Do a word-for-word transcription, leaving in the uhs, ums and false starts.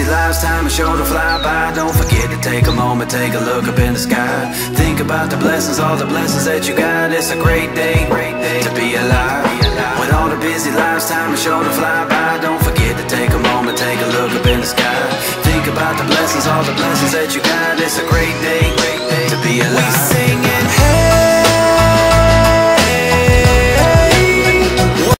life's time is sure to fly by. Don't forget to take a moment, take a look up in the sky. Think about the blessings, all the blessings that you got. It's a great day, great day to be alive. With all the busy lives, time is sure to fly by. Don't forget to take a moment, take a look up in the sky. Think about the blessings, all the blessings that you got. It's a great day, great day to be alive. We sing it